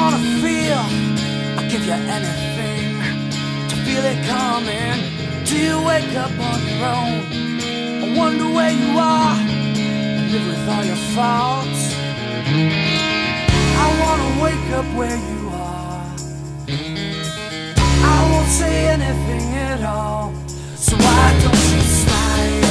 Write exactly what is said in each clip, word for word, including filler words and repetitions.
wanna feel, I'll give you anything to feel it coming. Do you wake up on your own? I wonder where you are, and live with all your faults. I wanna wake up where you are. I won't say anything at all, so why don't you smile?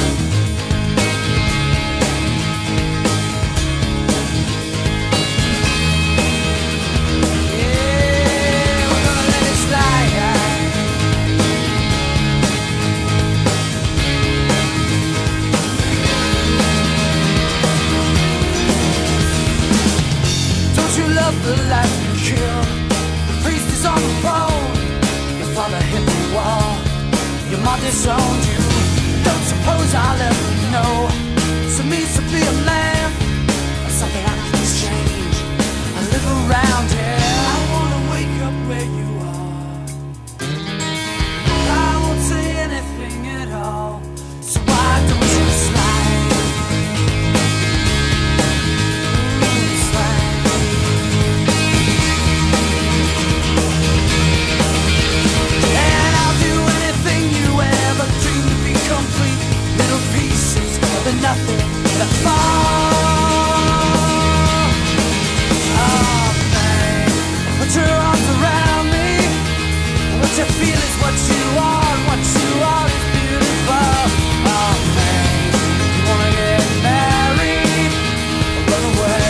Yeah, we're gonna let it slide. Don't you love the life you kill? The priest is on the phone. Your father hit the wall. Your mom disowned you. Don't suppose I'll ever know. So means to be a man, or something I can exchange. I live around here. I wanna wake up where you are. I won't say anything at all, so why don't you slide? Mm, slide. And I'll do anything you ever dreamed to be complete. Little pieces of the nothing that fall. Oh, babe, put your arms around me. What you feel is what you are, and what you are is beautiful. Oh, babe, you wanna get married or run away?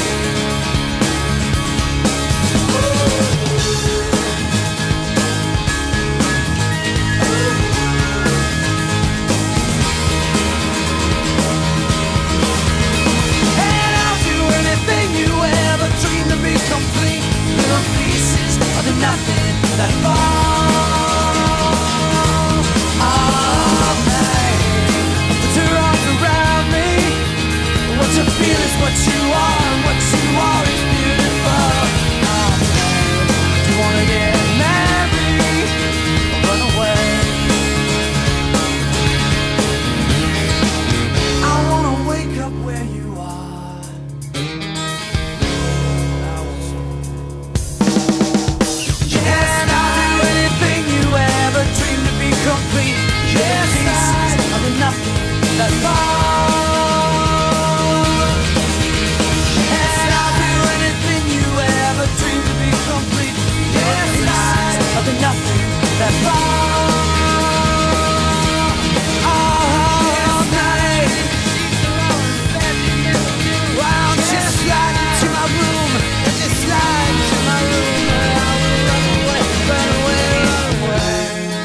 And I'll do anything you ever dreamed to be complete. Little pieces of the nothing that fall. Oh, babe, put your arms around me. What you feel is what you are, and what you are is beautiful. Oh, babe, do you wanna get married or run away? I wanna wake up where you are. Yes, I'll do anything you ever dreamed to be complete. Yes, pieces of the nothing that fall. Yes, I'll do anything you ever dreamed to be complete. Yes, pieces of the nothing that fall. Oh, night. Wow, just slide into my room. Just slide into my room. And I will run away, run away, run away.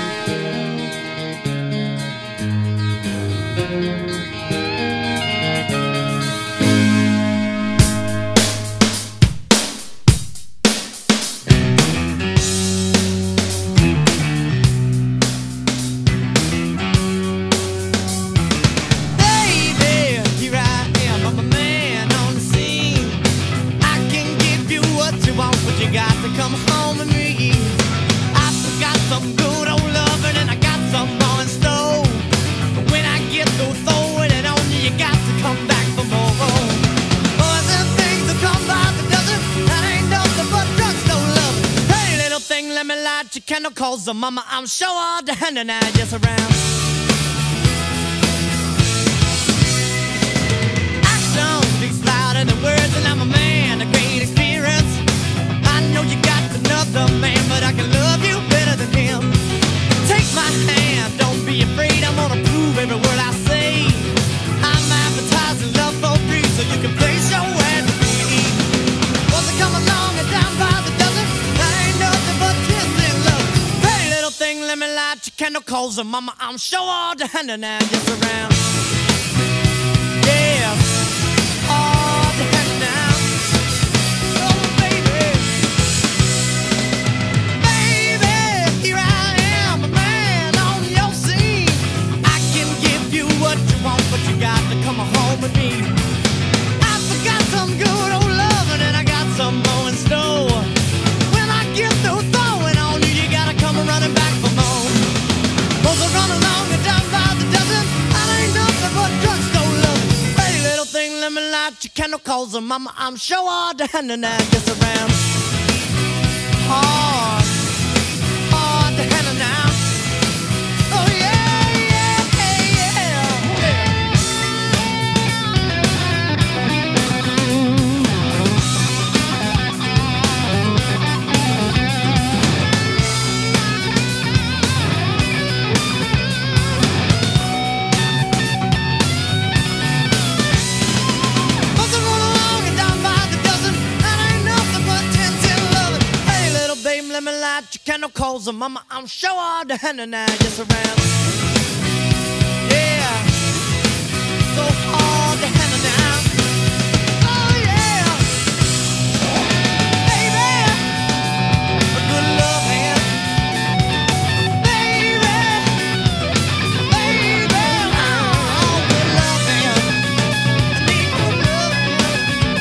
Baby, here I am, I'm a man on the scene. I can give you what you want, but you got to come home with me. I've got some good old loving and I got some more in store. But when I get through throwing it on you, you got to come back for more. Boys and things will come by the dozen. That ain't nothing but drugstore love. Hey, little thing, let me light your candle, cause the mama, I'm sure all the hand and I just around. Action speaks louder than words, and I'm a man, a great experience. I know you got another man, but I can love you better than him. Take my hand, don't be afraid, I'm gonna prove every word I say. I'm advertising love for free, so you can place your ad with me. Once I come along and down by the dozen, I ain't nothing but kiss and love. Hey, little thing, let me light your candle, cause the mama, I'm sure all the hand and I just around. Yeah, all the hand now. Oh, baby. Baby, here I am, a man on your scene. I can give you what you want, but you got to come home with me. I forgot some good old loving and I got some more in store. When I get through throwing on you, you gotta come running back for more. Both are run along and down by the dozen. I ain't nothing but drugstore love. Hey, little thing, let me light your candle, cause the mama, I'm sure all the hand and I gets around. hard, hard to handle now. Oh yeah, yeah, yeah, yeah. Buzzing roll along and down by the dozen, and ain't nothing but ten, ten, eleven. Hey, little babe, let me light your candle, calls her mama. I'm sure hard to handle now, just around. Yeah, so hard to handle now. Oh yeah, baby, a good love hand, baby, baby, oh, good love hand. I need good love hand.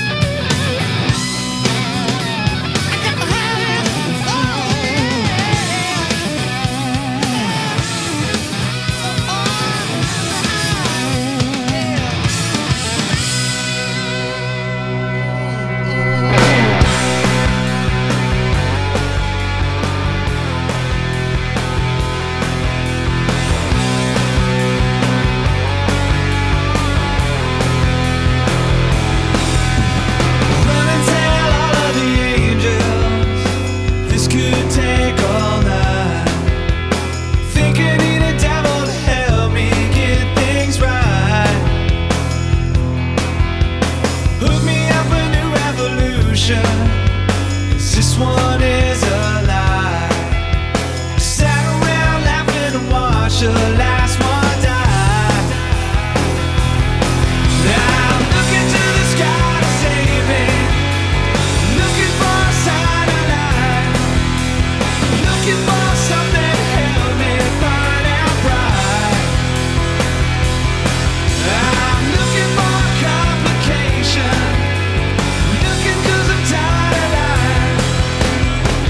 I got to have it. Oh Run and tell all of the angels this could take all night. Think I need a devil to help me get things right. Hook me up a new revolution, 'cause this one is a lie. Sat around laughing and watched the last one die. Now I'm looking to the sky to save me, looking for a sign of life, looking for something to help me find out right. I'm looking for a complication, looking 'cause I'm tired of life.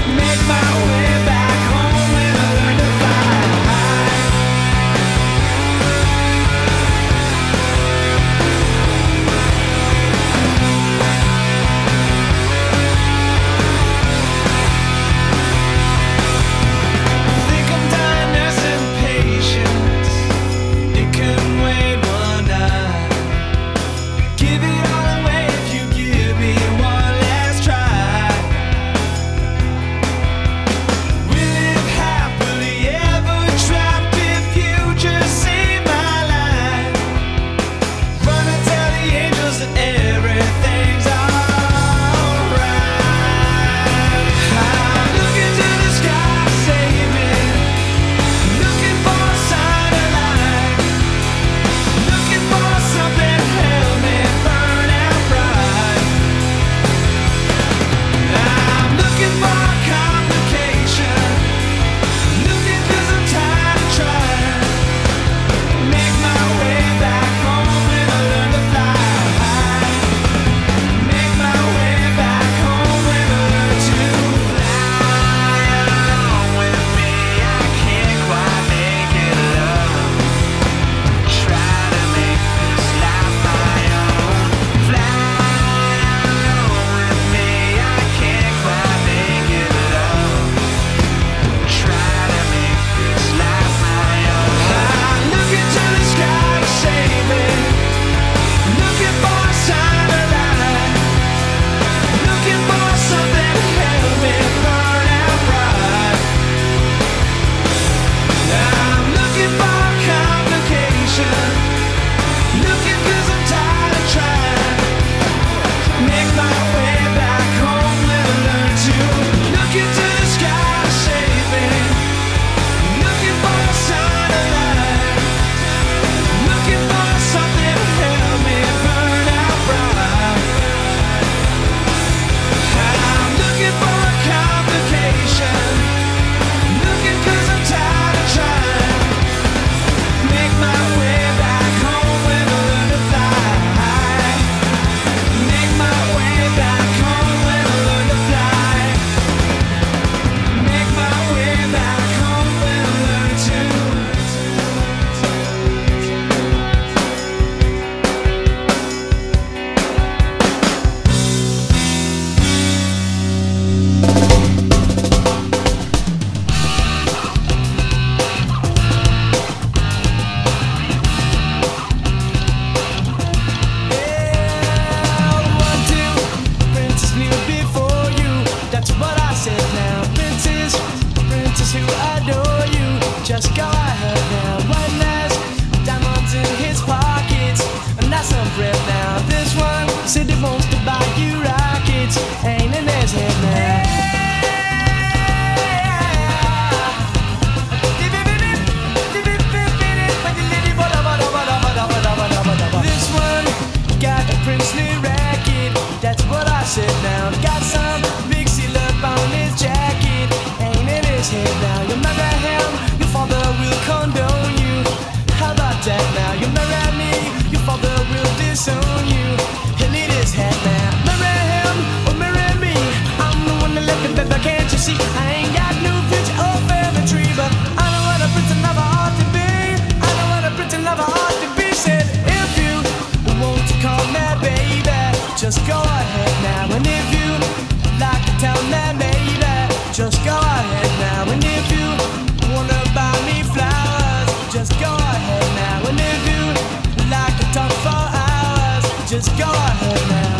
it racket. That's what I said now. Got some big seal up on his jacket, ain't in his head now. You marry him, your father will condone you. How about that now? You marry me, your father will disown you. He'll eat his head now. Marry him or marry me, I'm the one that left it, baby, can't you see? I ain't got no future or family tree, but I know what a prince lover ought to be. I know what a prince lover ought to be. Said if you want to call me baby, just go ahead now. And if you like to tell me maybe, just go ahead now. And if you wanna buy me flowers, just go ahead now. And if you like to talk for hours, just go ahead now.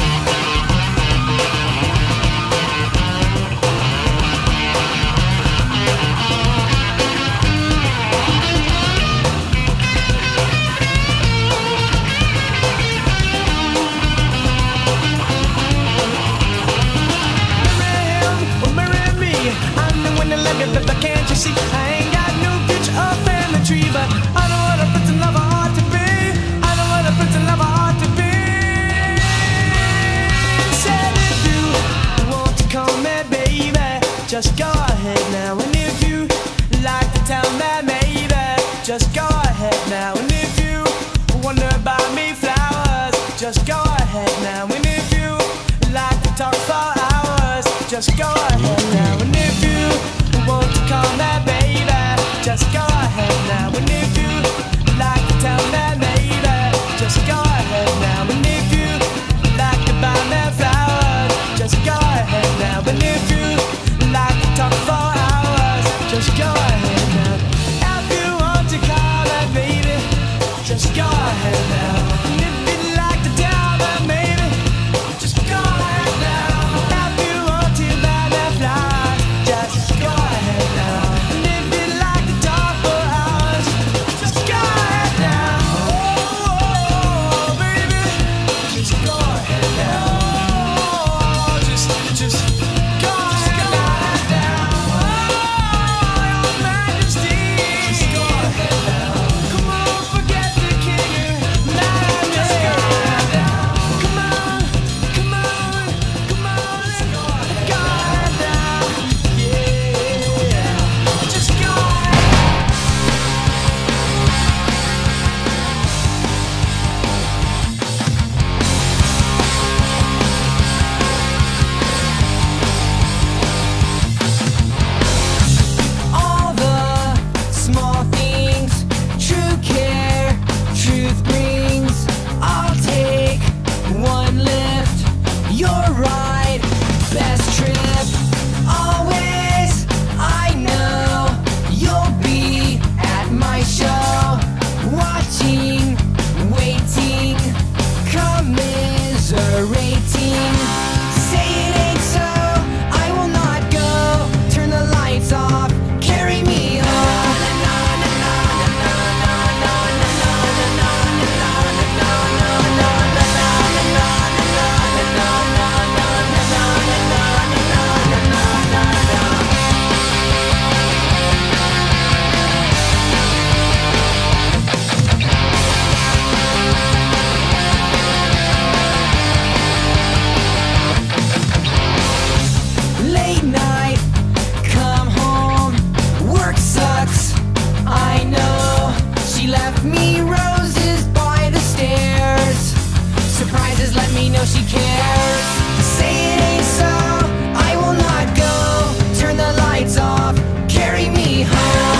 But can't you see, I ain't got no future or family tree, but I know what a prince and lover ought to be. I know what a prince and lover ought to be. Said if you want to call me baby, just go ahead now. And if you like to tell me maybe, just go ahead now. And if you wanna buy me flowers, just go ahead now. And if you like to talk for hours, just go ahead now. And if you want to call me baby, just go ahead now. And if you like to tell me maybe, just go ahead now. And if you like to buy me flowers, just go ahead now. And if you like to talk for hours, just go ahead now. If you want to call me baby, just go ahead now. And if you like to tell me maybe, just go ahead now. If you want to buy me flowers, just go ahead now. And if you like to talk for hours, just go ahead now. Oh, baby, just go ahead now. Oh, just, just go ahead now. Oh, your majesty, just go ahead now. Come on, forget the king and majesty. Just go ahead now. Come on, come on, come on, let's go ahead now. Yeah, just go ahead. All the small things, true care, truth brings. I'll take one lift, your ride, best trip. Always, I know you'll be at my show, watching, waiting, commiserating. Say it ain't so, I will not go. Turn the lights off, carry me home. Late night, come home, work sucks. I know she left me roses by the stairs. Surprises let me know she cares. Say it ain't so, I will not go. Turn the lights off, carry me home.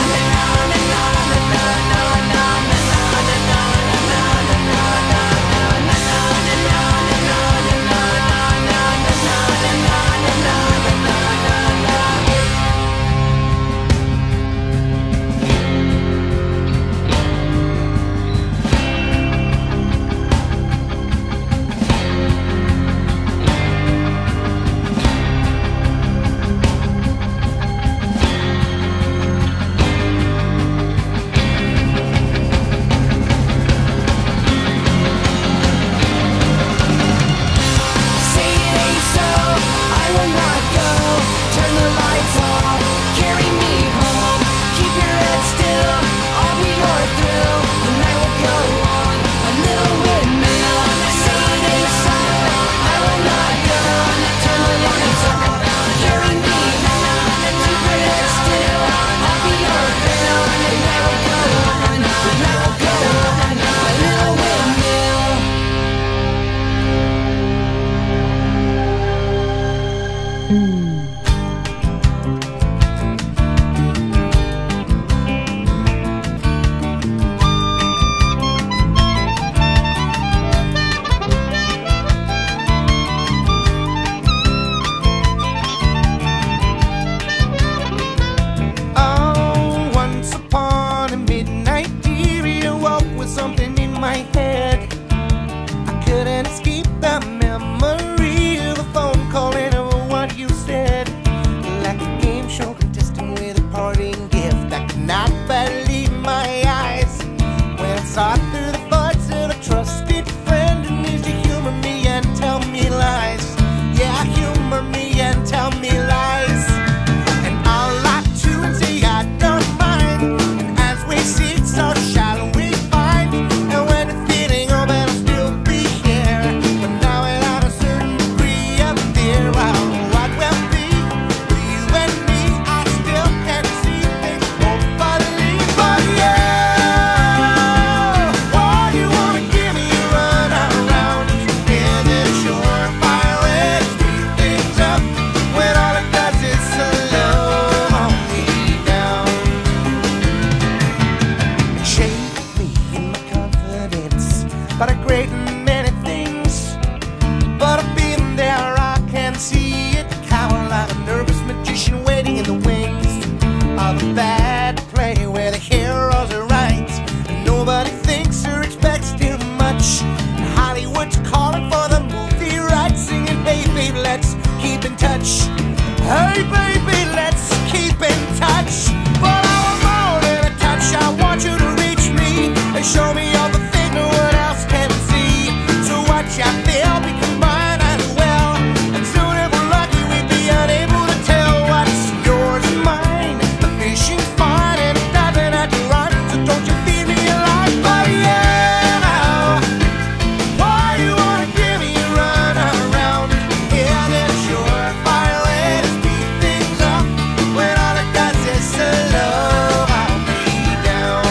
I feel because mine as well. And soon if we're lucky we'd be unable to tell what's yours and mine. The fishing's fine and it doesn't have to run, so don't you feed me a life, but yeah. Why you wanna give me a run around? Is it your fire way to speed things up when all it does is slow me down?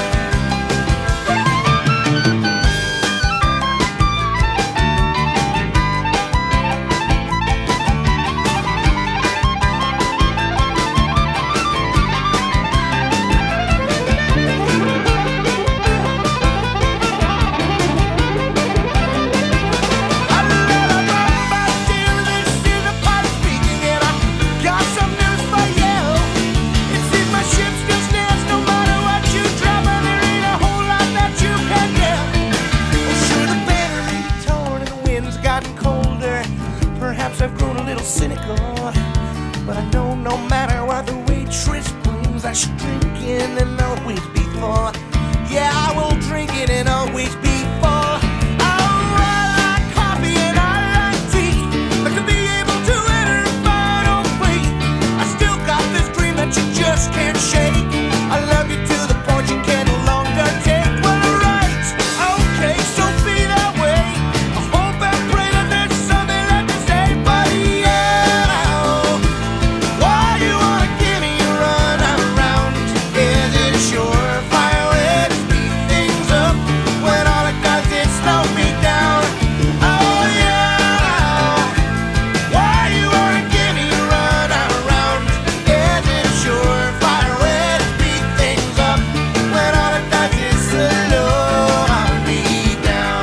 I've grown a little cynical, but I know no matter what the waitress brings, I should drink it and always be full. Yeah, I will drink it and always be full. Oh, I like coffee and I like tea, but to be able to enter a final plea, I still got this dream that you just can't shake. I love you to the point you can no longer take. Well, right, okay, so be that way. I hope and pray that there's something left to say. But yeah, why you wanna give me a run around? Is it your fire way to speed things up when all it does is slow me down? Oh yeah, why you wanna give me a run around? Is it your fire way to speed things up when all it does is slow me down?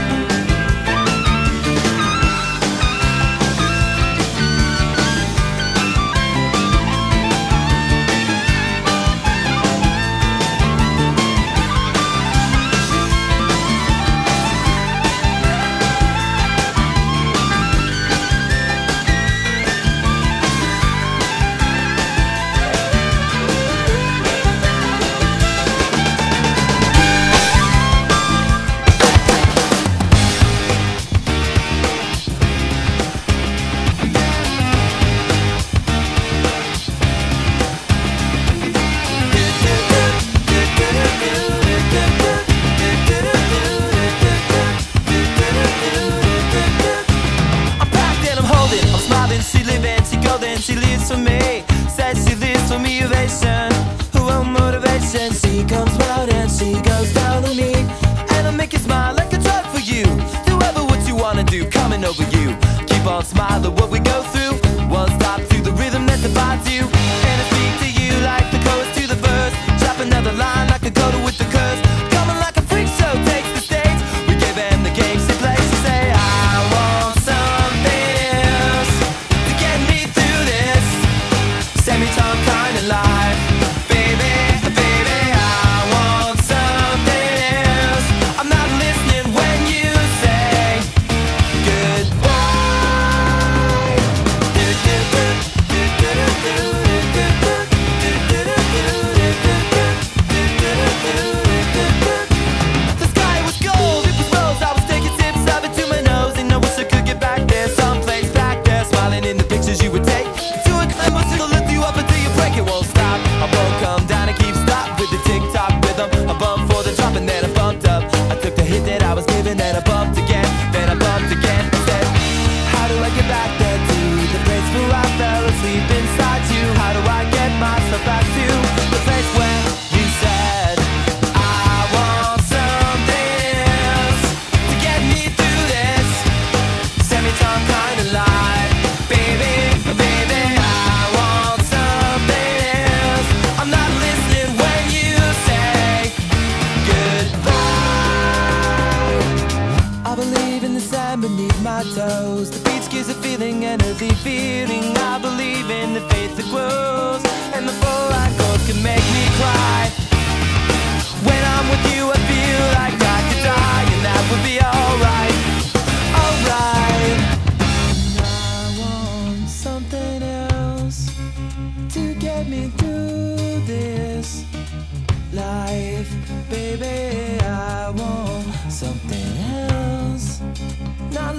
I'm packed and I'm holding, I'm smiling, she living, she golden, she lives for me. Says she lives for me, ovation, who own motivation. She comes round and she goes down on me, and I make you smile like a drug for you. Do ever what you wanna do, coming over you. Keep on smiling what we go through. One stop to the rhythm that divides you, and I speak to you like the chorus to the verse. Drop another line like a coda with the curse. Coming like a freak show takes the stage. We give them the games to play. She say I want something else to get me through this semi-tongue kind of life. Baby, baby, I want something else. I'm not listening when you say empathy feeling. I believe in the faith that grows, and the four-line chords can make me cry. When I'm with you I feel like I could die, and that would be alright, alright. I want something else to get me through this life, baby. I want something else. Not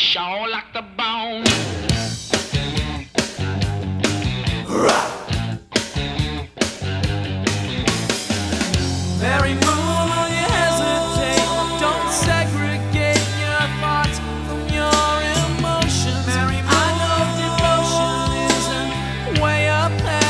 sure like the bone. Mary Moon, will you hesitate? Don't segregate your thoughts from your emotions. Mary Moon, I know devotion isn't way up there.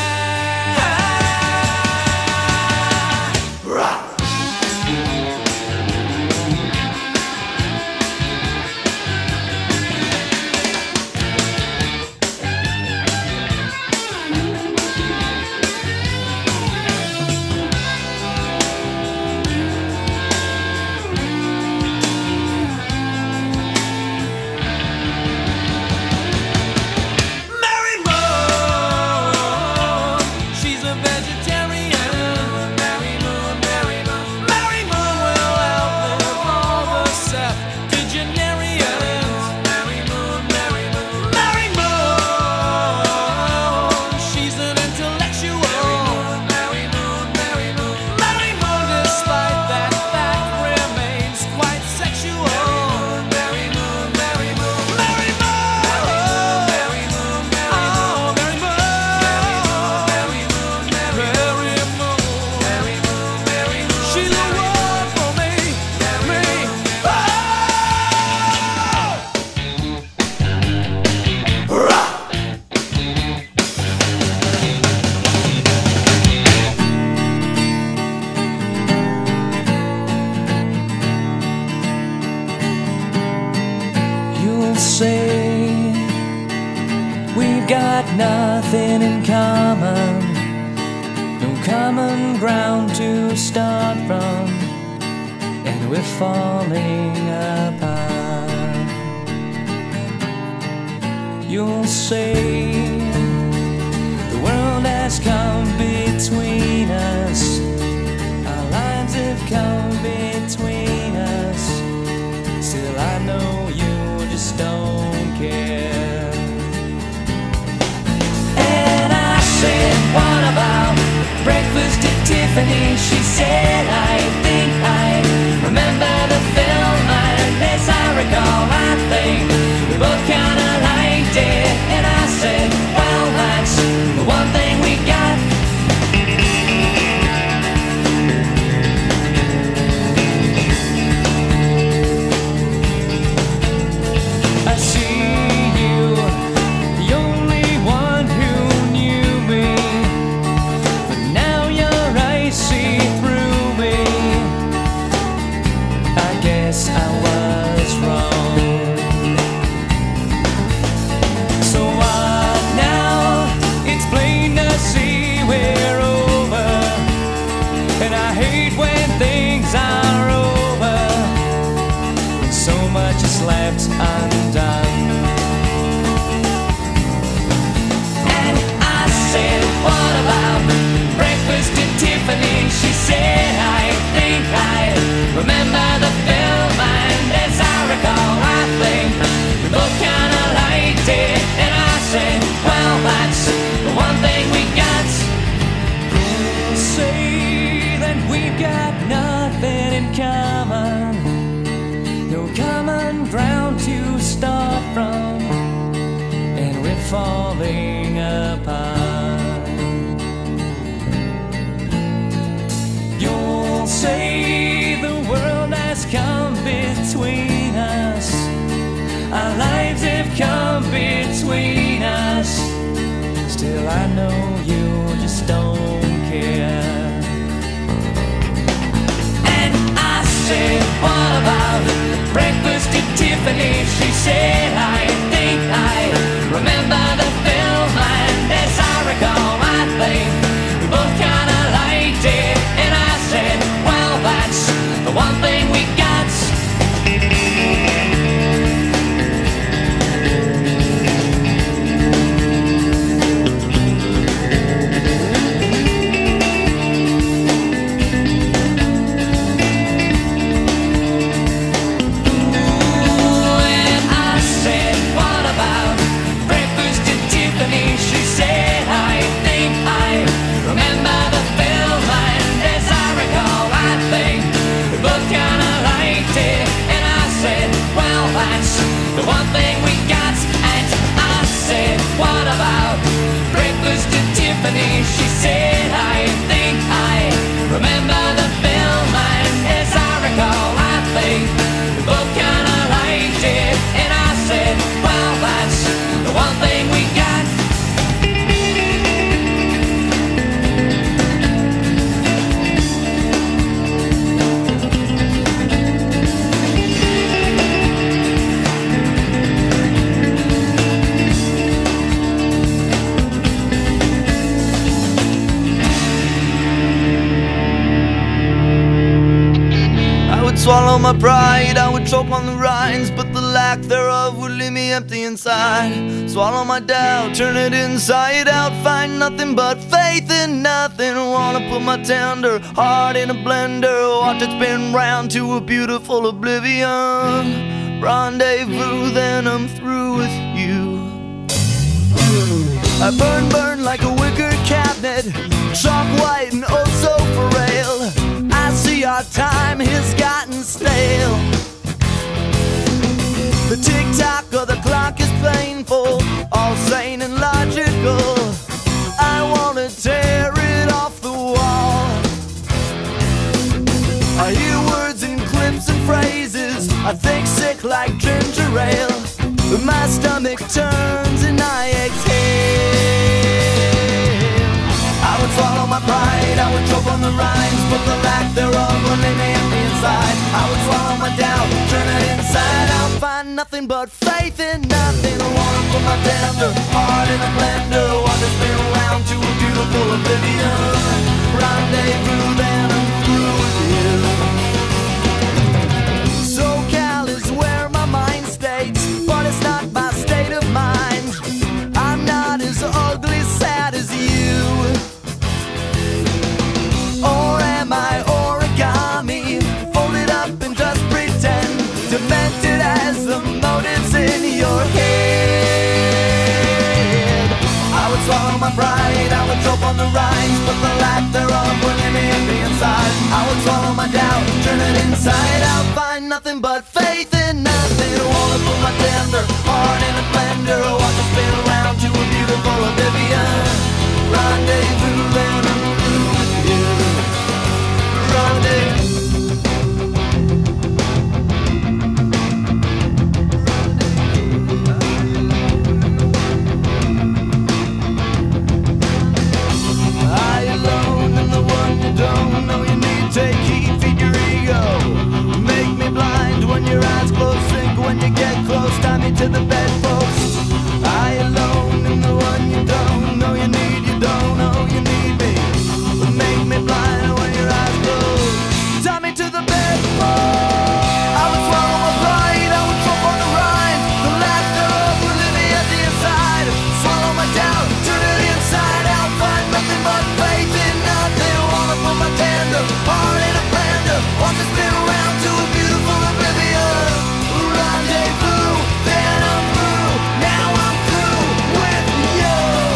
Nothing in common, no common ground to start from, and we're falling apart. You'll say the world has come between us, our lives have come between us. Still I know you just don't care. What about breakfast at Tiffany? She said, I think I remember the film, and as I recall, I think we both kinda liked it. And I said, well, that's the one thing we got. I see you, the only one who see through me. I guess I was wrong. So what now? It's plain to see we're over, and I hate when things are over, when so much is left undone. And I said, what about breakfast at Tiffany? She said, I think I remember the film, and as I recall, I think we both kinda liked it. And I said, well, that's the one thing we got. Say that we've got nothing in common, no common ground to start from, and we're falling apart. You'll say the world has come between us, our lives have come between us. Still I know you just don't care. And I said, what about breakfast at Tiffany? She said, I think I remember the film, and as I recall, I think we both kinda liked it. And I said, well, that's the one thing we got. swallow my pride, I would choke on the rinds, but the lack thereof would leave me empty inside. Swallow my doubt, turn it inside out, find nothing but faith in nothing. Wanna put my tender heart in a blender, watch it spin round to a beautiful oblivion. Rendezvous, then I'm through with you. I burn, burn like a wicker cabinet, chalk white and oh so frail. I see our time has gotten stale. The tick-tock of the clock is painful, all sane and logical. I wanna tear it off the wall. I hear words and clips and phrases, I think sick like ginger ale. My stomach turns and I exhale. I would swallow my pride, I would choke on the rhymes, but the lack thereof would leave me empty inside. I would swallow my doubt, turn it inside out, find nothing but faith in nothing. I wanna put my tender heart in a blender, watch it spin around to a beautiful oblivion. Rendezvous, then I'm through with you. SoCal is where my mind stays, but it's not my state of mind. I'm not as ugly sad as you. Or am I origami, folded up and just pretend, demented as the motives in your head? I would swallow my pride, I would choke on the rhymes, but the lack thereof would leave me empty inside. I would swallow my doubt, turn it inside out, find nothing but faith in nothing. I wanna put my tender heart in a blender, watch it spin around to a beautiful oblivion. Rendezvous, then I'm through with you. Rendezvous. I alone am the one you don't know you need. Take heed, feed your ego. Make me blind when your eyes close, sink when you get close, tie me to the bedpost. I alone am the one you don't know you need. You don't know you need me. Make me blind when your eyes close, tie me to the bedpost. I would swallow my pride, I would choke on the rhymes, the lack thereof would leave me at the inside. Swallow my doubt, turn it inside out, find nothing but faith in nothing. Wanna put my tender heart in a blender, watch it spin around to a beautiful oblivion. Rendezvous, then I'm through, now I'm through with you.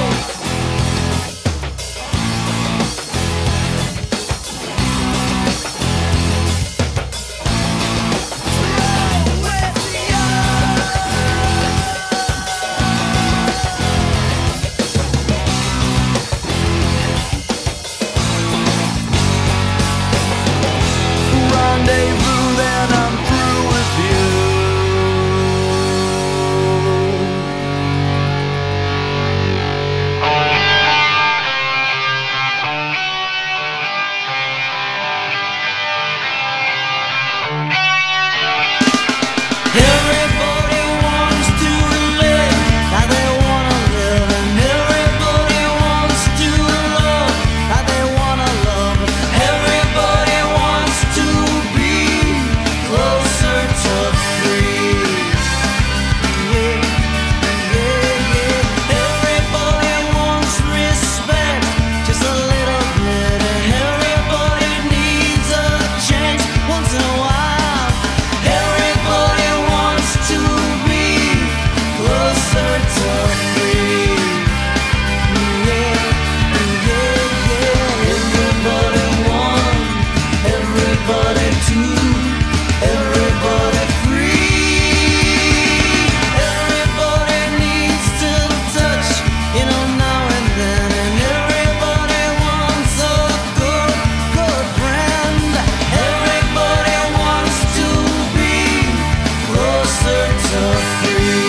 Rendezvous, then I'm through with you. Everybody wants to live how they wanna live, and everybody wants to love how they wanna love. Everybody wants to be closer to free. Yeah, yeah, yeah. Everybody wants respect, just a little bit, and everybody needs a chance once in a while. Everybody wants to be closer to free. Yeah, yeah, yeah. Everybody one, everybody two, everybody free. Everybody needs to touch, you know, now and then, and everybody wants a good, good friend. Everybody wants to be closer to free.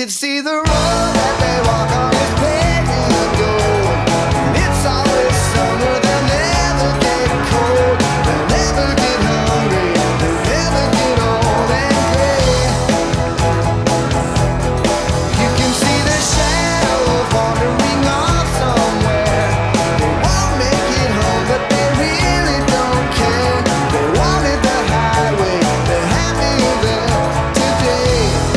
could see the road that they walk on is paved in gold. It's always summer, they'll never get cold. They'll never get hungry, they'll never get old and gray. You can see the shadow wandering off somewhere. They won't make it home, but they really don't care. They wanted the highway, they're happy there today.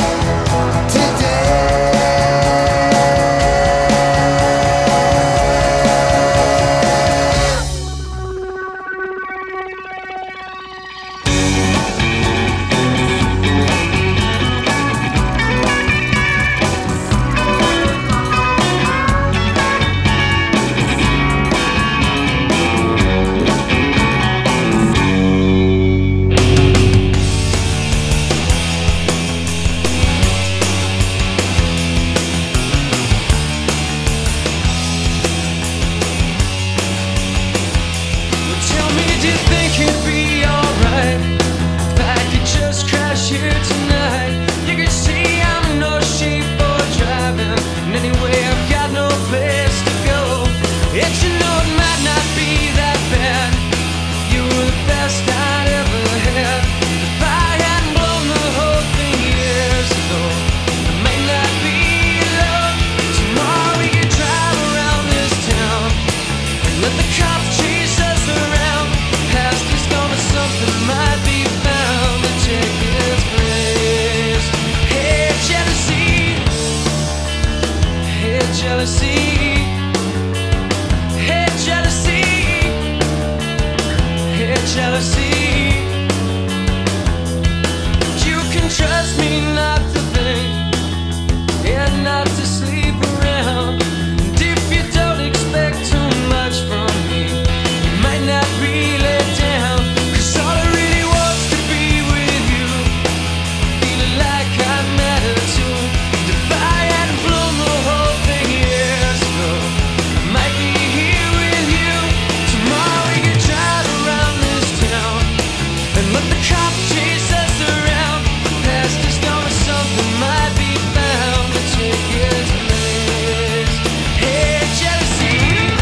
Tell me, do you think it'd be alright if I could just crash here tonight? You can see I'm in no shape for driving, and anyway I've got no place to go. Yet you know it might not be that bad. You were the best I'd ever had. If I hadn't blown the whole thing years ago, it may not be love. Tomorrow we could drive around this town and let the cops chase us around. Past is gone, but something might be found to take its place. Hey, jealousy. Hey, jealousy. Hey, jealousy. Hey, jealousy. You can trust me not to think and not to sleep around. And if you don't expect too much from me, you might not really down. Cause all I really wants to be with you, feeling like I matter too. And if I hadn't blown the whole thing years ago, I might be here with you. Tomorrow we could drive around this town and let the cops chase us around. Past is gone, but something might be found to take its place. Hey, jealousy.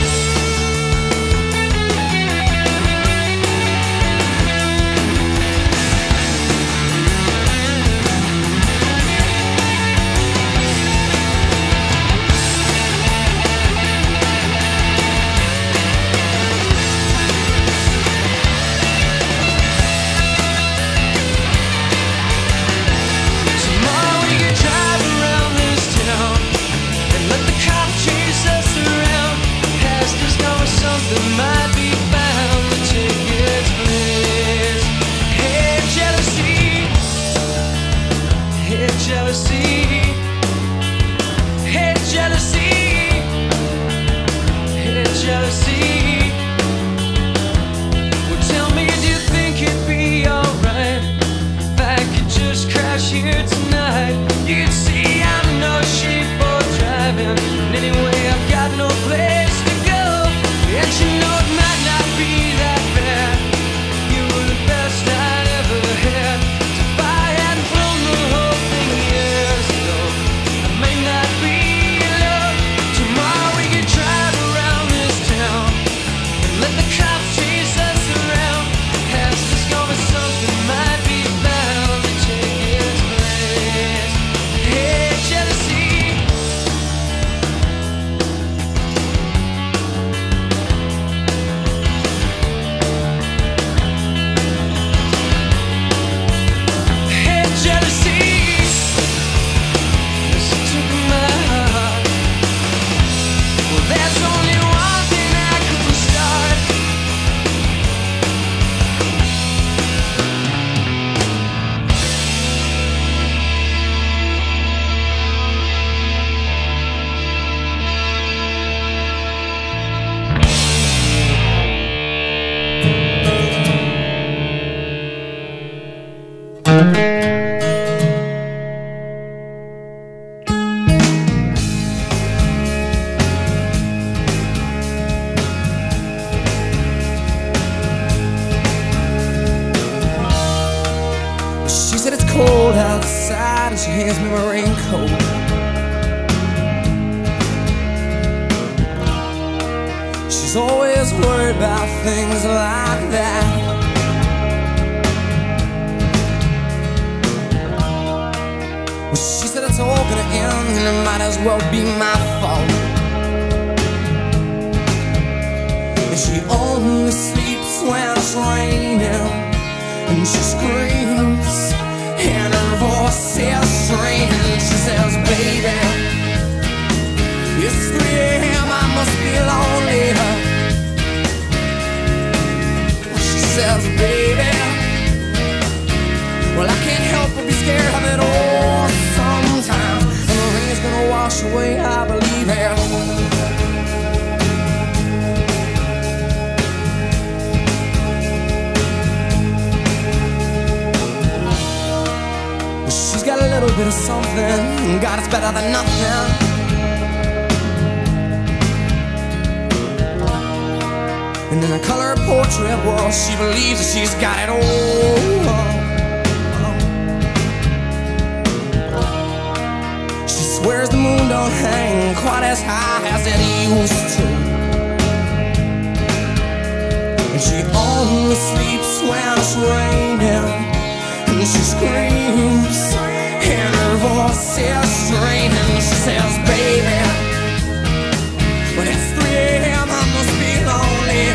Tomorrow we could drive around this town and let the cops chase us around. Past is gone, but something might be found to take its place. Hey, jealousy. Hey, jealousy. Hey, jealousy. Hey, jealousy. Well, tell me, do you think it'd be alright if I could just crash here tonight? You can see I'm in no shape for driving, and anyway I've got no place to go. And you know it might not be that bad. You were the best I'd ever had. If I hadn't blown the whole thing years ago, I may not be love. Tomorrow we could drive around this town and let the cops chase us around. Past is gone, but something might be found to take its place. Hey, jealousy. Hey, jealousy. Listen to my heart. Well, there's only one thing I could start. She said it's cold outside and she hands me my raincoat. She's always worried about things like that. Well, she said it's all gonna end and it might as well be my fault. And she only sleeps when it's raining, and she screams and her voice is straining. She says, baby, it's three a m, I must be lonely. She says, baby, well, I can't help but be scared of it all sometimes. And the rain's gonna wash away, I believe it. Well, she's got a little bit of something, God, it's better than nothing. And in a color portrait wall, she believes that she's got it all. She swears the moon don't hang quite as high as it used to. And she only sleeps when it's raining, and she screams and her voice is straining. She says, baby, when it's three a m, I must be lonely.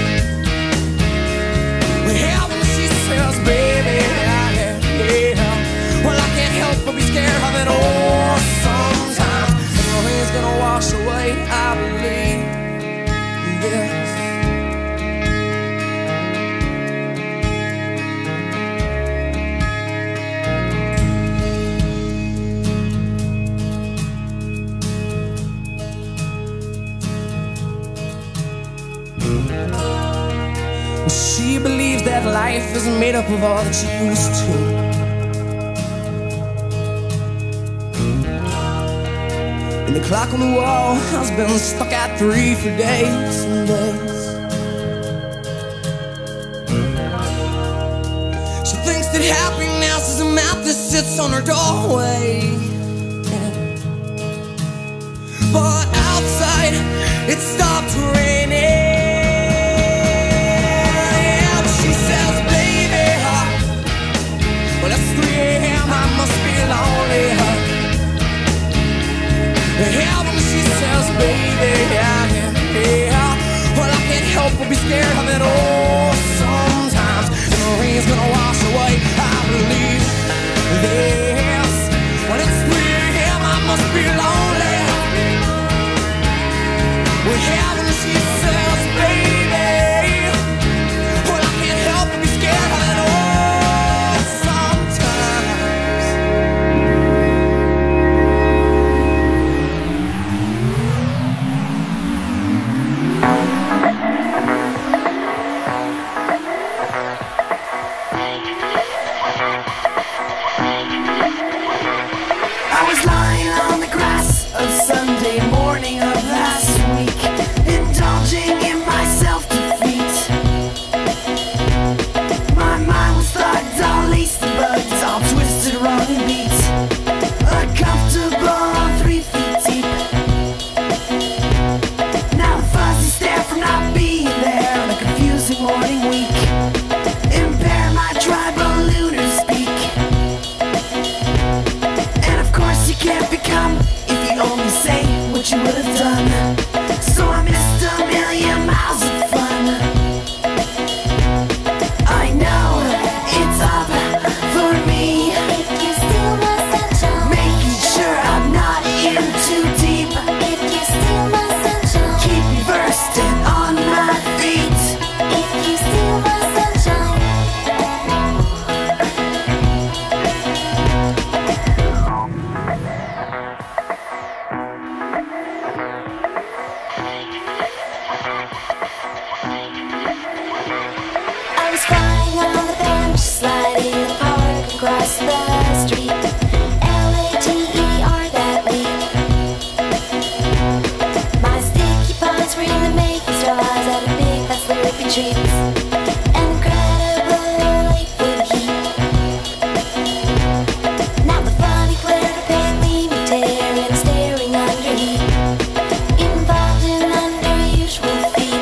Well, when she says, baby, yeah, yeah, well, I can't help but be scared of it all sometimes. And the rain's gonna wash away, I believe this. She believes that life is made up of all that she used to. And the clock on the wall has been stuck at three for days and days. She thinks that happiness is a map that sits on her doorway. But outside, it stopped raining. Well, it's three a m, I must be lonely. Yeah, when she says, baby, yeah, yeah, yeah, well, I can't help but be scared of it all sometimes. And the rain's gonna wash away, I believe this. When it's three a m, I must be lonely. Well, yeah, when she says, baby, well, I can't help but be scared of it all. Involved in unusual feet.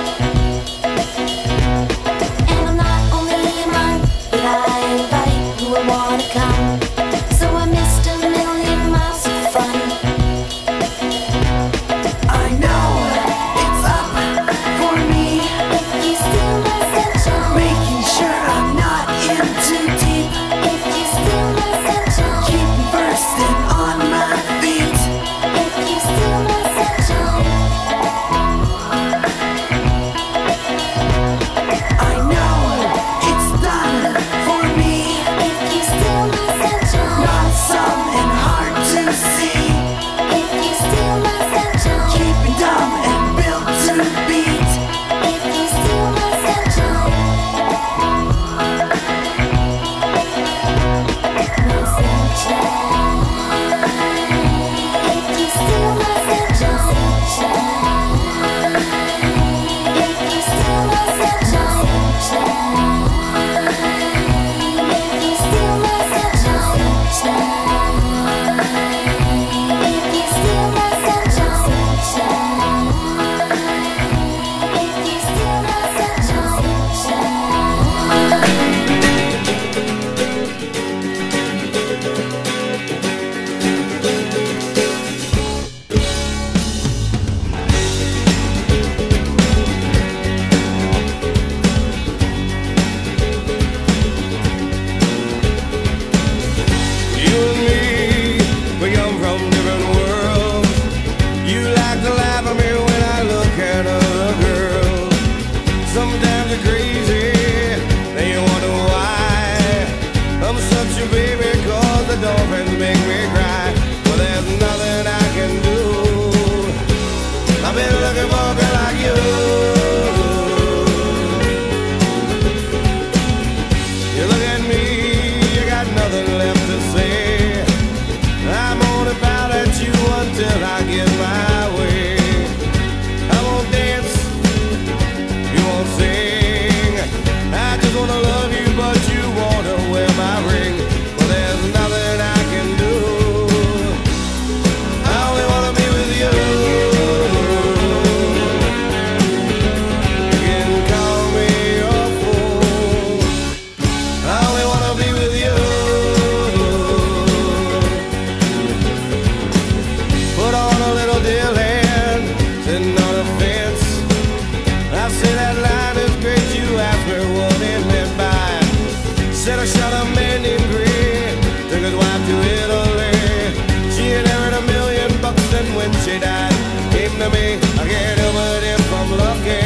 I say that line is great, you ask me what it meant by. Said I shot a man named Grey, took his wife to Italy. She inherited a million bucks and when she died, came to me, I can't help it if I'm lucky.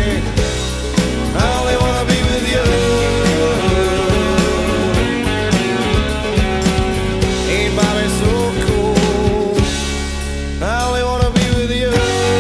I only wanna be with you. Ain't Bobby so cool? I only wanna be with you.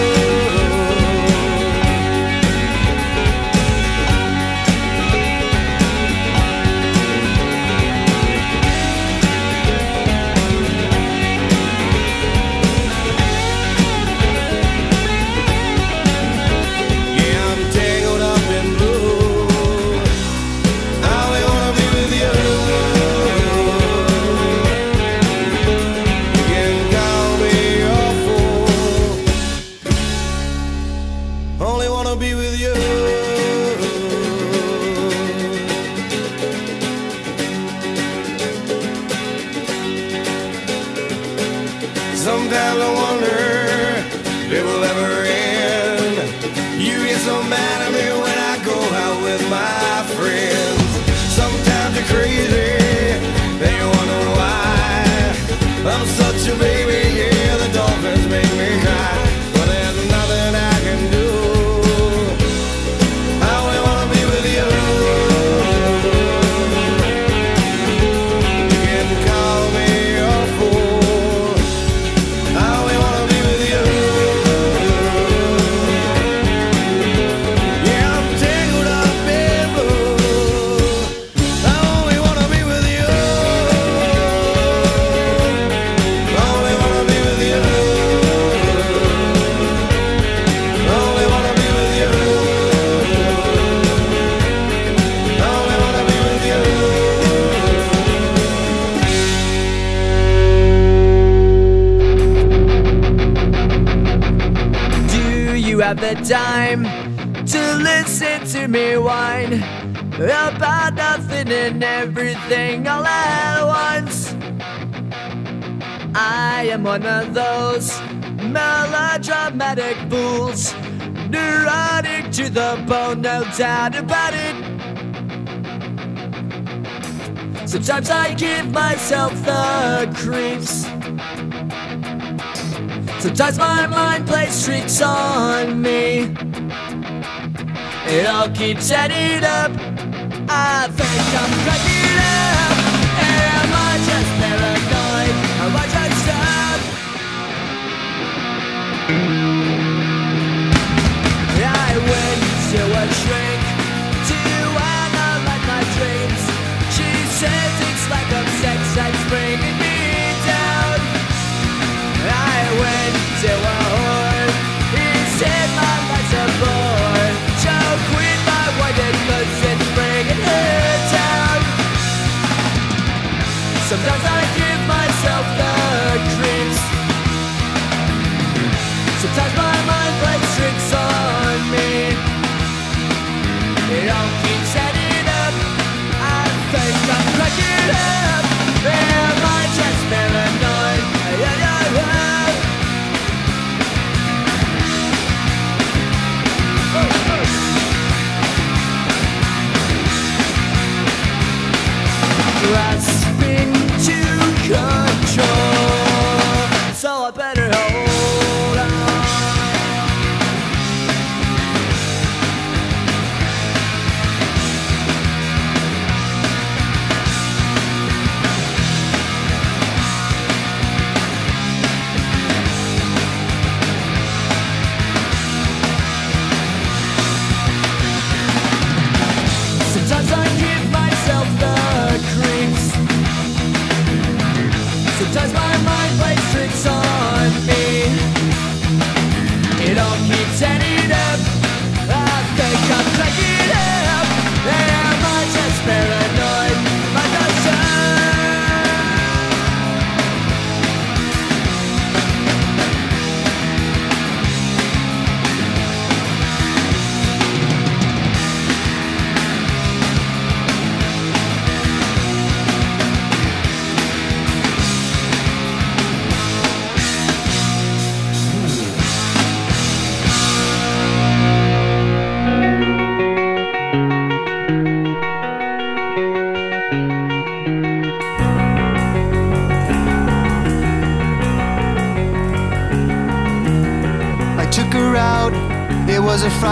Sometimes I wonder if it will ever end. You get so mad at me when I go out with my friends. Sometimes you're crazy, and you wonder why. I'm such a baby, yeah, the dolphins make me cry. But there's nothing I can do. I only wanna be with you. You can call me a fool. I only wanna be with you. Yeah, I'm tangled up in blue. I only wanna be with you. I only wanna be with you. I only wanna be with you. I only wanna be with you. Do you have the time to listen to me whine about nothing and everything all at once? I am one of those melodramatic fools, neurotic to the bone, no doubt about it. Sometimes I give myself the creeps. Sometimes my mind plays tricks on me. It all keeps adding up. I think I'm cracking up. Am I just paranoid? Am I just up? I went to a shrink to analyze my dreams. She says it's lack of sex that's bringing me down. I went to a whore. He said my life's a bore. Choke with my white clothes and bringing her down. Sometimes I give myself the creeps. Sometimes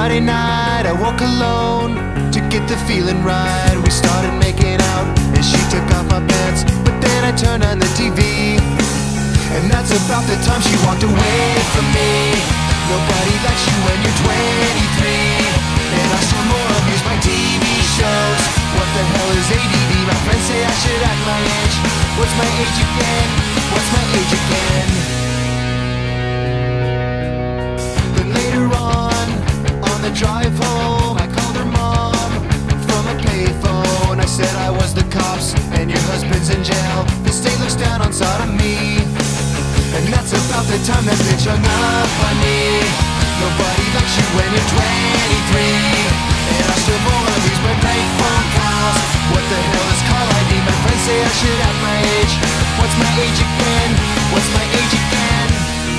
Friday night I woke alone to get the feeling right. We started making out and she took off my pants, but then I turned on the T V, and that's about the time she walked away from me. Nobody likes you when you're twenty-three, and I still more abused by T V shows. What the hell is A D D? My friends say I should act my age. What's my age again? What's my age again? Then later on, on the drive home, I called her mom from a payphone. I said I was the cops and your husband's in jail. The state looks down on sodomy, and that's about the time that bitch hung up on me. Nobody likes you when you're twenty-three, and I still more abused by prank phone calls. What the hell is call I D? My friends say I should act my age. What's my age again? What's my age again?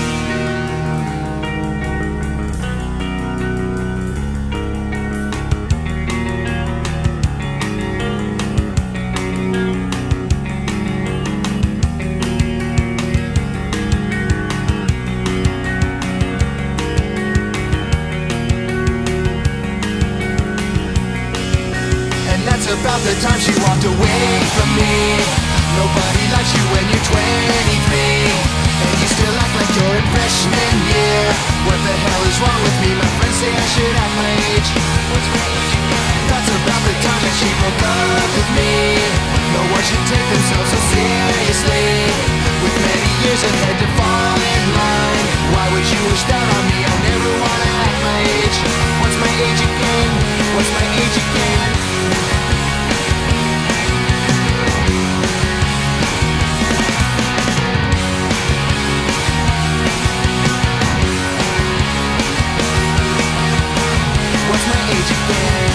About the time she walked away from me. Nobody likes you when you're twenty-three, and you still act like you're in freshman year. What the hell is wrong with me? My friends say I should act my age. What's my age again? That's about the time that she broke up with me. No one should take themselves so seriously, with many years ahead to fall in line. Why would you wish that on me? I never wanna act my age. What's my age again? What's my age again? What's my age again?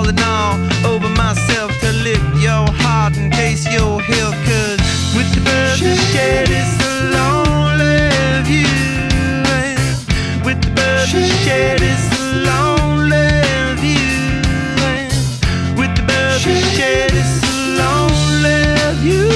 falling all over myself to lift your heart and taste your health. Cause with the birds that shed it's a lonely view, and with the birds that shed it's a lonely view, and with the birds that shed it's a lonely view.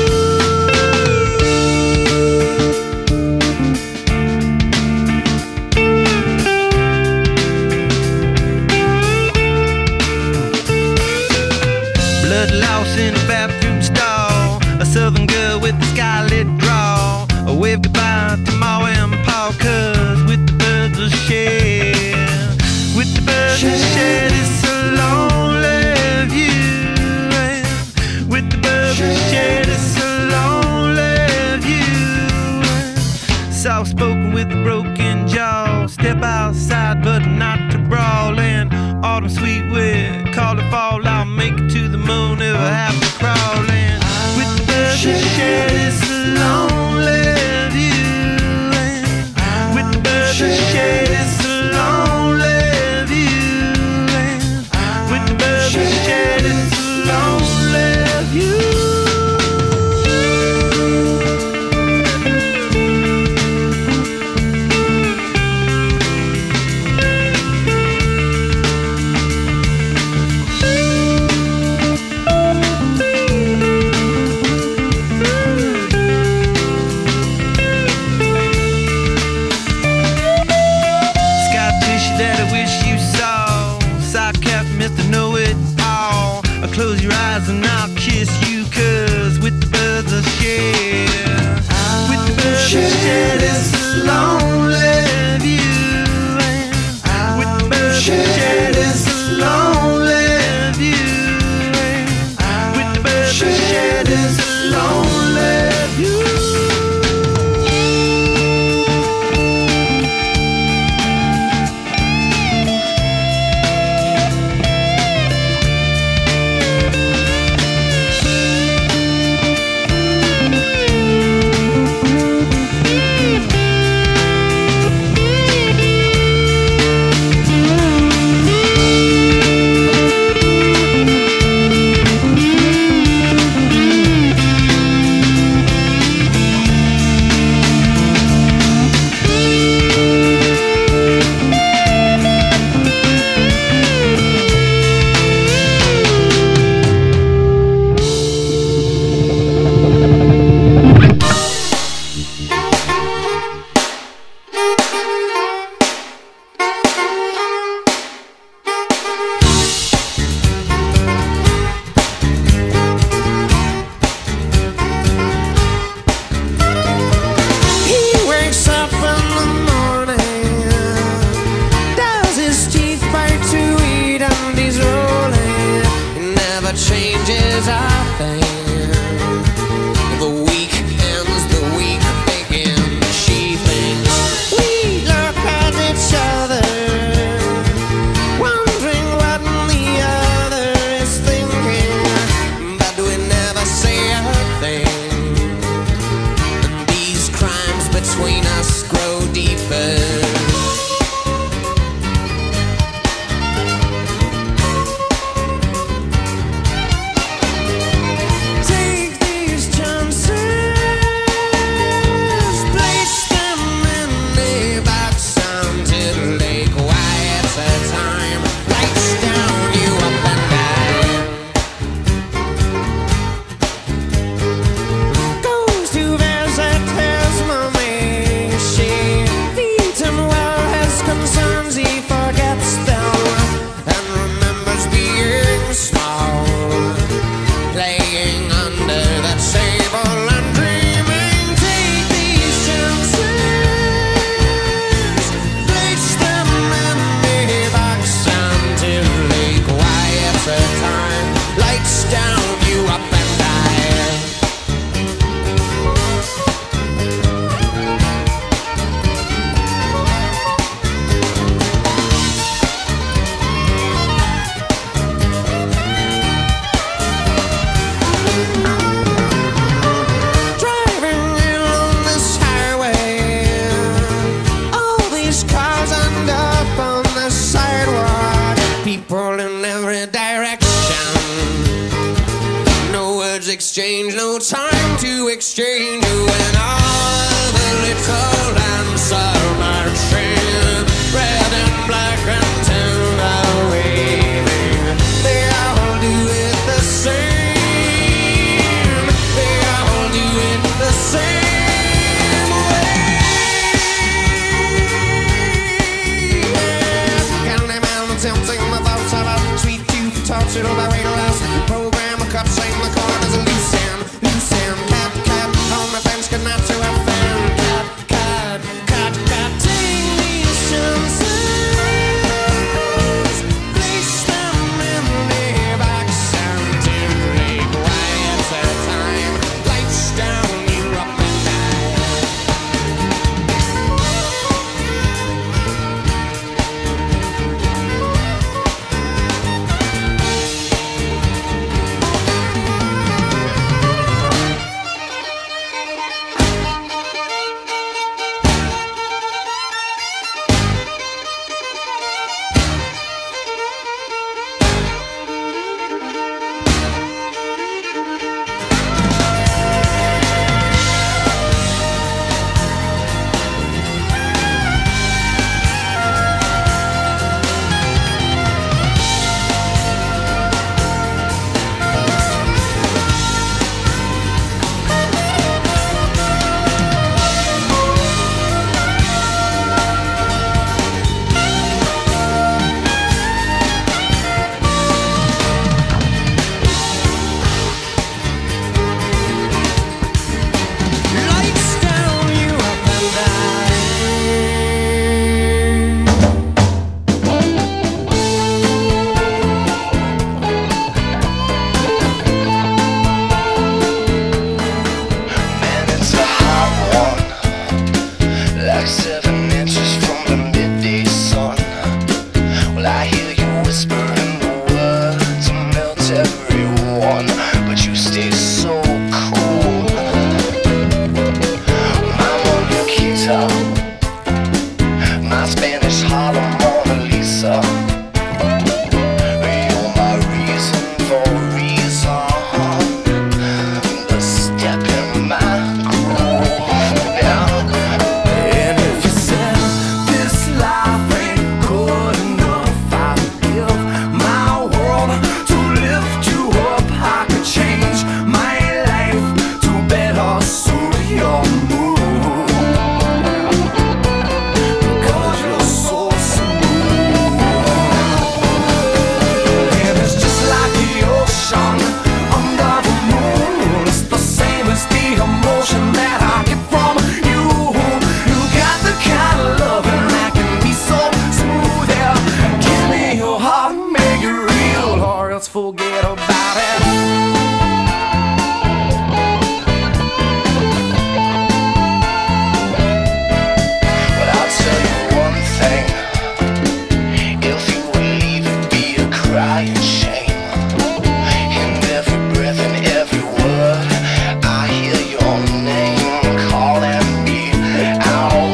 Blood lost in a bathroom stall, a southern girl with a scarlet draw. I wave goodbye to Ma and Pa, cause with the birds of shed, with the birds of shed it's a lonely view, and with the birds of shed it's a lonely view. Soft spoken with a broken jaw, step outside but not to brawl, and autumn sweet wind, call it fall, I'll make it to the moon if I have to crawl in. With the birds that shed it's a lonely view, and with the birds that shed it's a lonely view, and with the birds that shed it's a lonely view. Close your eyes and I'll kiss you, cause with the birds of shed, with the birds of shed it's a lonely view, and with the birds of shed it's a lonely view, and with the birds of shed it's a lonely view. People in every direction. exchange, no time to exchange. When all the little lamps are marching, red and black and tan are waving. They all do it the same. They all do it the same way. Candy man tempting my thoughts about sweet tooth torture by radar house. Program a cup, shake my corners and loose end, loose end. Cat, cat, on my fence, good night to a fan. Cat, cat, cat, cat, take these chances. Place them in the box until they quiet at time. Lights down, you up and forget about it. But I'll tell you one thing, if you would leave it be a crying shame. In every breath and every word I hear your name calling me out.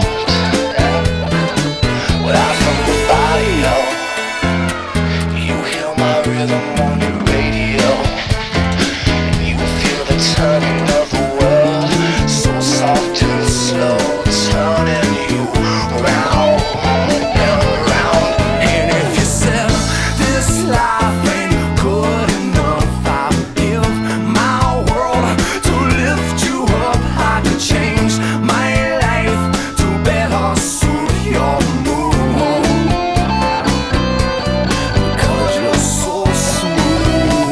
Without from the body, you hear my rhythm on your radio, and you feel the turning of the world, so soft and slow, turning you round and round. And if you said this life ain't good enough, I would give my world to lift you up. I could change my life to better suit your mood, because you're so smooth.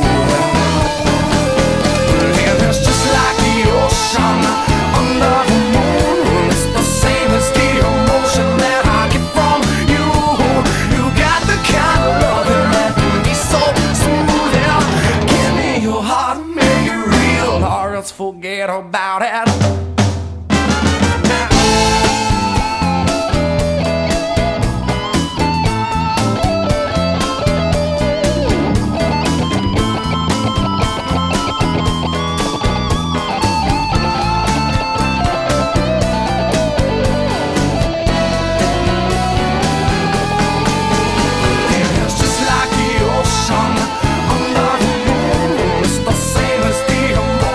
And it's just like the ocean under the moon. It's the same as the emotion that I get from you. You got the kind of loving that can be so smooth. Yeah. Give me your heart, make it real, or else forget about it. It's just like the ocean under the moon. It's the same as the emotion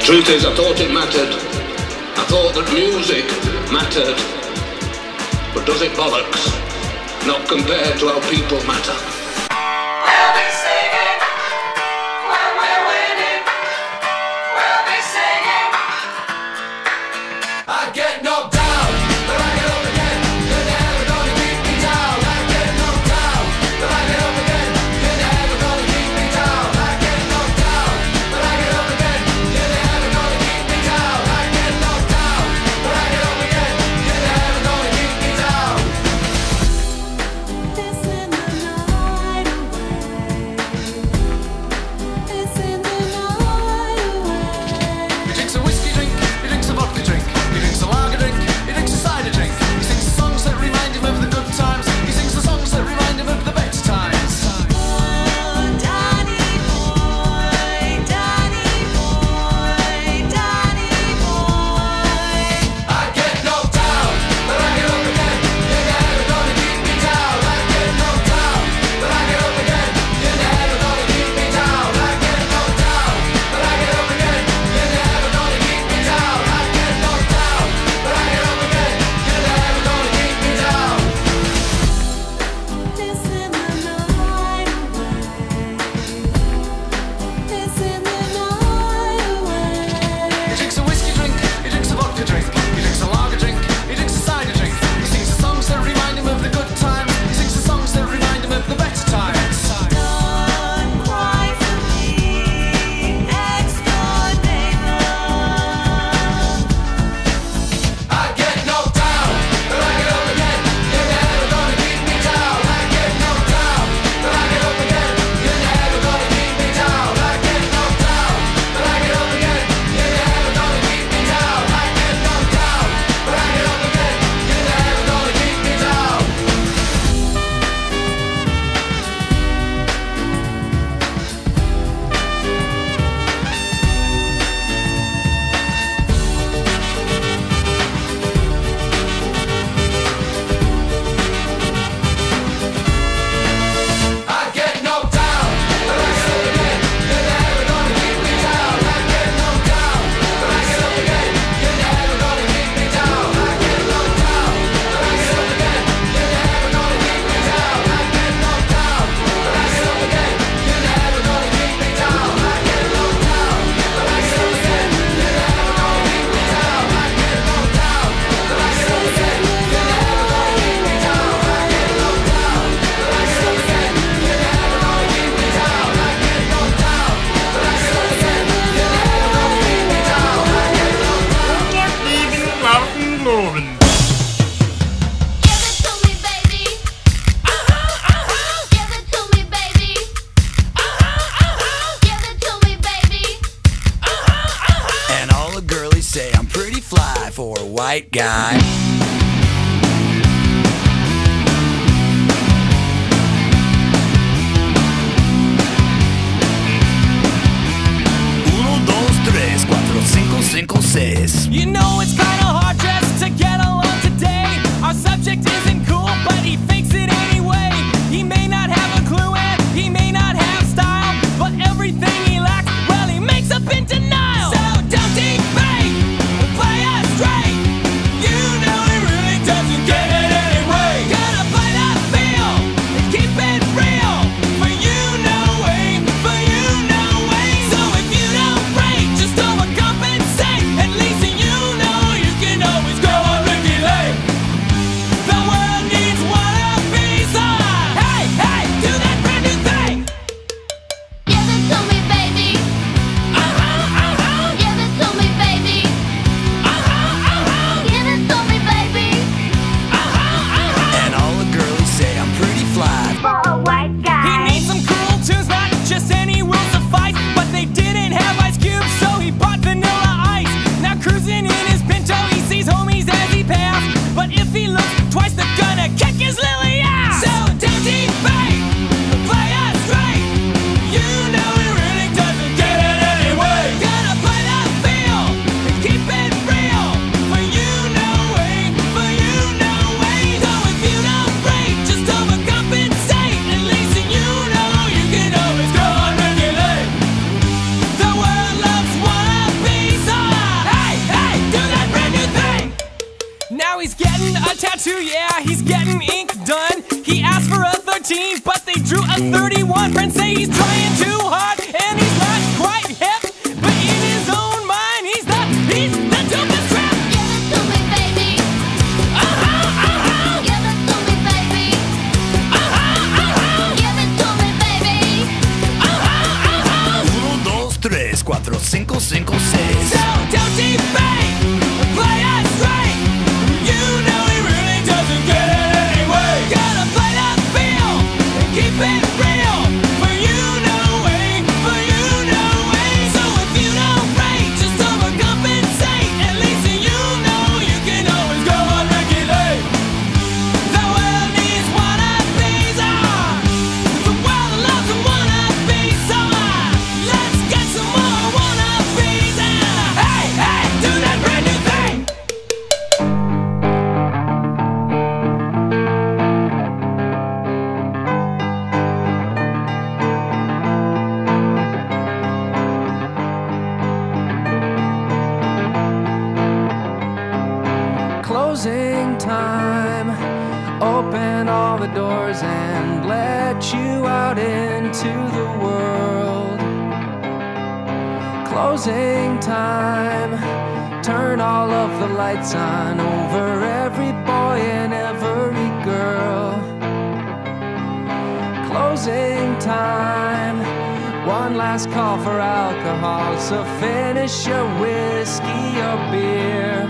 Truth is, I thought it mattered. I thought that music mattered. But does it bollocks? Not compared to how people matter. We'll be singing when we're winning. We'll be singing. I get knocked down, but I get up again. You're never gonna keep me down. I get knocked down, but I get up again. You're never gonna keep me down. I get knocked down, but I get up again. You're never gonna keep me down. I get knocked down, but I get up again. You're never gonna keep me down. Listen the night away. Listen the night away. He drinks a whiskey drink, he drinks a vodka drink, he drinks a lager drink, he drinks a cider drink. He sings the songs that remind him of the good times. He sings the songs that remind him of the better times. Oh, Danny boy, Danny boy, Danny boy. I get knocked down, but I get up again. You're never gonna keep me down. I get knocked down, but I get up again. You're never gonna keep me down. I get knocked down, but I get up again. You're never gonna keep me down. I get knocked down, but I get up again. You're never gonna keep me down. Listen the night away. Listen the night away. He drinks a whiskey drink, he drinks a vodka drink, he drinks a lager drink, he drinks a cider drink. He sings the songs that remind him of the good times. He sings the songs that remind him of the better times. Don't cry for me, ex-door neighbor. I get knocked down, but I get up again. You're never gonna keep me down. I get knocked down, but I get up again. You're never gonna keep me down. I get knocked down, but I get up again. You're never gonna keep me down. I get knocked down, but I get up again. You're never gonna keep me down. I get knocked down, but I get up again. You're never gonna keep me down. I get knocked down, but I get up again. You're never gonna keep me down. I get knocked down, but I get up again. You're never gonna keep me down. I get knocked down, but I get up again. You're never gonna keep me down. I get knocked down, but I get up again. You're never gonna keep me down. I get knocked down, but I get up again. You're never gonna keep me down. I get knocked down, but I get up again. You're never gonna keep me down. I get knocked down, but I get up again. You're never gonna keep me down. I get knocked down. Give it to me, baby. Uh-huh, uh-huh. Give it to me, baby. Uh-huh, uh-huh. Give it to me, baby. Uh-huh, uh-huh. And all the girlies say I'm pretty fly for a white guy. Uno, dos, tres, cuatro, cinco, cinco, seis. You know it's kinda hard just to get along today. Our subject isn't cool, but he fakes it anyway. He may not have a clue and he may not have style, but everything he lacks, well, he makes up in denial. So don't debate, play us straight. You know he really doesn't get it anyway. Gotta play that feel and keep it real. For you, no way, for you, no way. So if you don't break, just overcompensate. At least you know you about thirty-one. Friends say he's trying too hard and he's not quite hip, but in his own mind he's the, he's the dopest trap. Give it to me, baby. Uh-huh, uh-huh. Give it to me, baby. Uh-huh, uh-huh. Give it to me, baby. Uh-huh, uh-huh. Uno, dos, tres, cuatro, cinco, cinco, seis. So don't debate, play us straight. You know he really doesn't get it anyway. Gotta play that feel and keep it real. For you know way, for you know way. So if you don't rate, just overcompensate. At least you know you can always go unregulate. The world needs wannabes, ah. The world loves a wannabe, so ah, let's get some more wannabes and ah, hey, hey, do that brand new thing. Closing time. Open all the doors and let you out into the world. Closing time. Turn all of the lights on over every boy and every girl. Closing time. One last call for alcohol, so finish your whiskey or beer.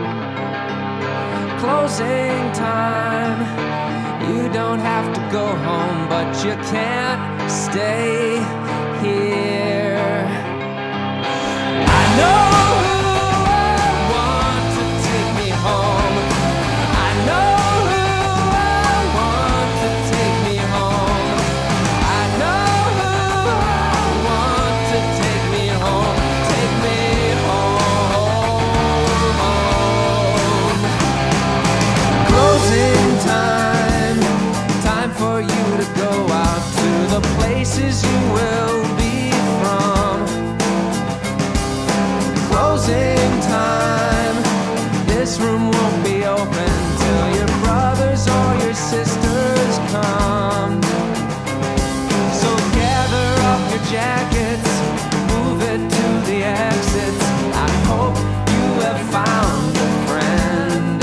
Closing time. You don't have to go home, but you can't stay here. I know who I want to take me home. I know who I want to take me home. I know who I want to take me home. Take me home. Closing time. Time for you to go out to the places you will be from. Closing time. This room won't be open till your brothers or your sisters come. So gather up your jackets, move it to the exits. I hope you have found a friend.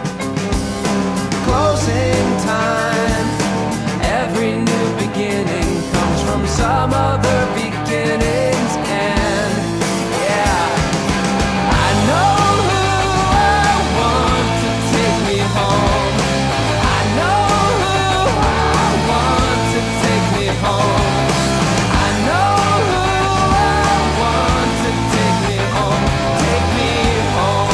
Closing time. Every new beginning comes from some other beginning's end. Yeah. I know who I want to take me home. I know who I want to take me home. I know who I want to take me home. Take me home.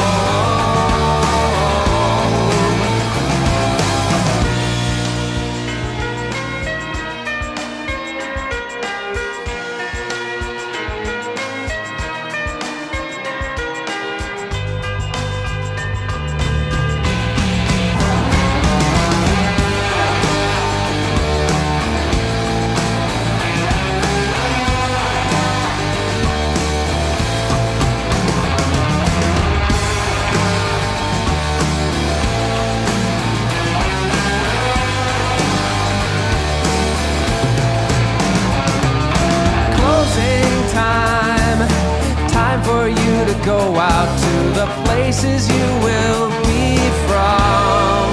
Closing time. Time for you to go out to the places you will be from.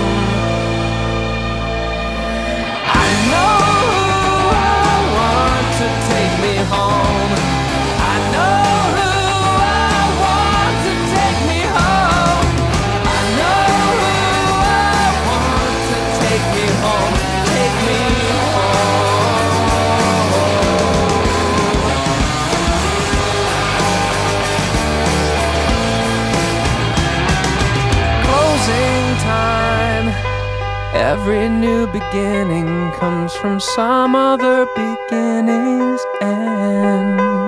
I know who I want to take me home. I know who I want to take me home. I know who I want to take me home. Take me home. Closing time. Every new beginning comes from some other beginning's end.